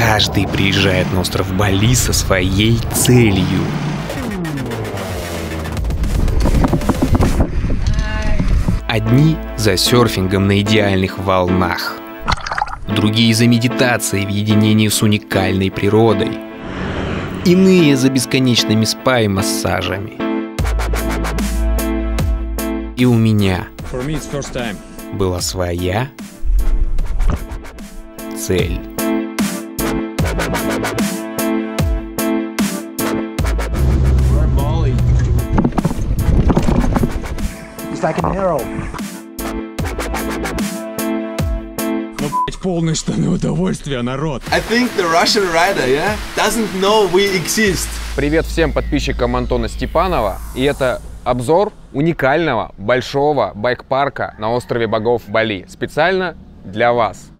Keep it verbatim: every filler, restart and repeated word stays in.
Каждый приезжает на остров Бали со своей целью. Одни за серфингом на идеальных волнах, другие за медитацией в единении с уникальной природой, иные за бесконечными спа и массажами. И у меня была своя цель. Like an arrow. Ну, блять, полное штаны удовольствия, народ. I think the Russian rider, yeah, doesn't know we exist. Привет всем подписчикам Антона Степанова. И это обзор уникального большого байк-парка на острове Богов Бали. Специально для вас.